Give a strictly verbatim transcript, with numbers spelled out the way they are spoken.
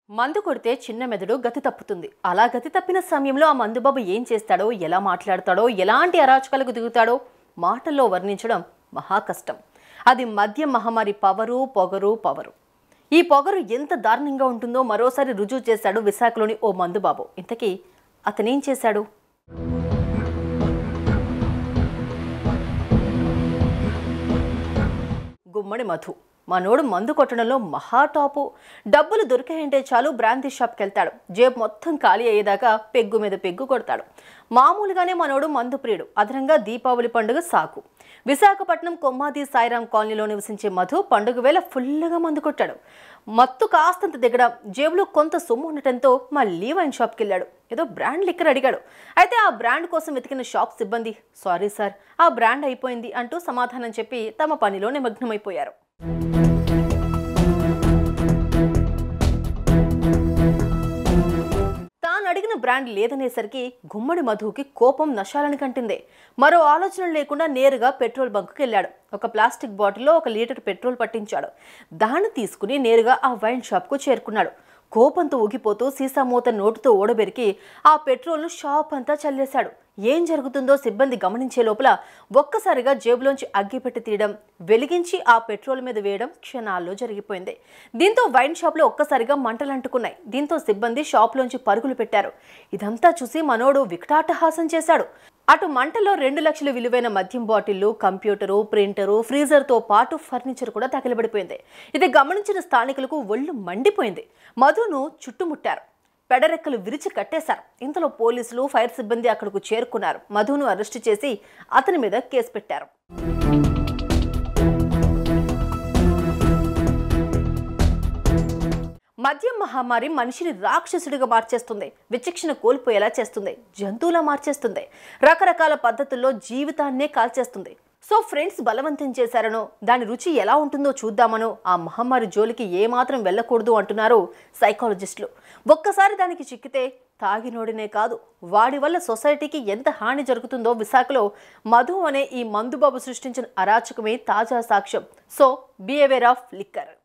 మందు కొడితే చిన్న మెదడు గతి తప్పుతుంది. అలా గతి తప్పిన సమయంలో ఆ మందుబాబు ఏం చేస్తాడో, ఎలా మాట్లాడతాడో, ఎలాంటి అరాచకాలకు దిగుతాడో మాటల్లో వర్ణించడం మహా కష్టం. అది మద్యం మహమ్మారి పవరు పొగరు పవరు. ఈ పొగరు ఎంత దారుణంగా ఉంటుందో మరోసారి రుజువు చేశాడు విశాఖలోని ఓ మందుబాబు. ఇంతకీ అతనేం చేశాడు? గుమ్మడి మధు మనోడు మందు కొట్టడంలో మహా టాపు. డబ్బులు దొరికాయంటే చాలు బ్రాందీ షాప్కి వెళ్తాడు. జేబు మొత్తం ఖాళీ అయ్యేదాకా పెగ్గు మీద పెగ్గు కొడతాడు. మామూలుగానే మనోడు మందు ప్రియుడు. అదనంగా దీపావళి పండుగ సాకు. విశాఖపట్నం కొమ్మాది సాయిరాం కాలనీలో నివసించే మధు పండుగ వేళ ఫుల్గా మందు కొట్టాడు. మత్తు కాస్తంత దిగడం, జేబులో కొంత సొమ్ము ఉండటంతో మళ్ళీ వైన్ షాప్కి వెళ్ళాడు. ఏదో బ్రాండ్ లిక్కర్ అడిగాడు. అయితే ఆ బ్రాండ్ కోసం వెతికిన షాప్ సిబ్బంది, సారీ సార్, ఆ బ్రాండ్ అయిపోయింది అంటూ సమాధానం చెప్పి తమ పనిలో నిమగ్నమైపోయారు. తాను అడిగిన బ్రాండ్ లేదనేసరికి గుమ్మడి మధుకి కోపం నశాలని కంటిందే. మరో ఆలోచన లేకుండా నేరుగా పెట్రోల్ బంకుకి వెళ్ళాడు. ఒక ప్లాస్టిక్ బాటిల్లో ఒక లీటర్ పెట్రోల్ పట్టించాడు. దాన్ని తీసుకుని నేరుగా ఆ వైన్ షాప్కు చేరుకున్నాడు. కోపంతో ఊగిపోతూ సీసా మూత నోటుతో ఓడబెరికి ఆ పెట్రోల్ను షాప్ అంతా చల్లేశాడు. ఏం జరుగుతుందో సిబ్బంది గమనించే లోపల ఒక్కసారిగా జేబులోంచి అగ్గిపెట్టి తీయడం, వెలిగించి ఆ పెట్రోల్ మీద వేయడం క్షణాల్లో జరిగిపోయింది. దీంతో వైన్ షాప్లో ఒక్కసారిగా మంటలు అంటుకున్నాయి. దీంతో సిబ్బంది షాప్లోంచి పరుగులు పెట్టారు. ఇదంతా చూసి మనోడు వికటాటహాసం చేశాడు. అటు మంటల్లో రెండు లక్షల విలువైన మద్యం బాటిళ్లు, కంప్యూటరు, ప్రింటరు, ఫ్రీజర్తో పాటు ఫర్నిచర్ కూడా తగిలిబడిపోయింది. ఇది గమనించిన స్థానికులకు ఒళ్ళు మండిపోయింది. మధును చుట్టుముట్టారు. పెడరెక్కలు విరిచి కట్టేశారు. ఇంతలో పోలీసులు, ఫైర్ సిబ్బంది అక్కడకు చేరుకున్నారు. మధును అరెస్టు చేసి అతని మీద కేసు పెట్టారు. మద్యం మహమ్మారి మనిషిని రాక్షసుడిగా మార్చేస్తుంది. విచక్షణ కోల్పోయేలా చేస్తుంది. జంతువులా మార్చేస్తుంది. రకరకాల పద్ధతుల్లో జీవితాన్నే కాల్చేస్తుంది. సో ఫ్రెండ్స్ బలవంతం చేశారనో, దాని రుచి ఎలా ఉంటుందో చూద్దామనో ఆ మహమ్మారి జోలికి ఏమాత్రం వెళ్ళకూడదు అంటున్నారు సైకాలజిస్టులు. ఒక్కసారి దానికి చిక్కితే తాగినోడినే కాదు, వాడి వల్ల సొసైటీకి ఎంత హాని జరుగుతుందో విశాఖలో మధు అనే ఈ మందుబాబు సృష్టించిన అరాచకమే తాజా సాక్ష్యం. So be aware of liquor.